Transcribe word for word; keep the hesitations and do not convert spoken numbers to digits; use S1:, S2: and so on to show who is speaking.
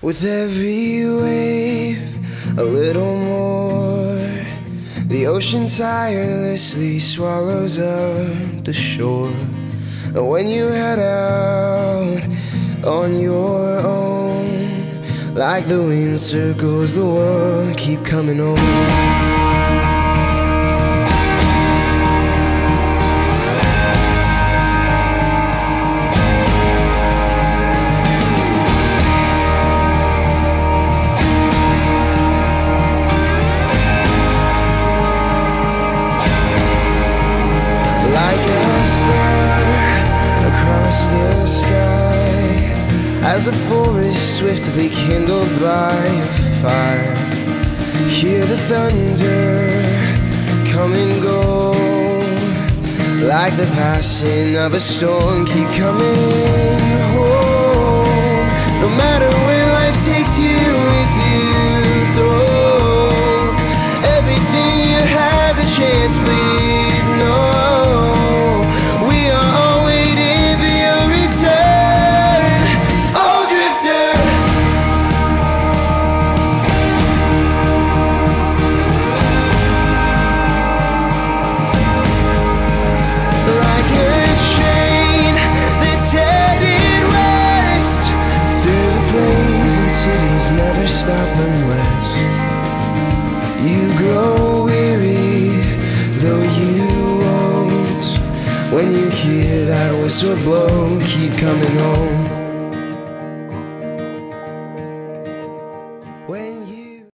S1: With every wave, a little more. The ocean tirelessly swallows up the shore. And when you head out on your own, like the wind circles the world, keep coming home. The sky, as a forest swiftly kindled by fire, hear the thunder come and go, like the passing of a storm. Keep coming home, no matter where life takes you. If you throw everything you have the chance, please know never stop unless you grow weary, though you won't. When you hear that whistle blow, keep coming home.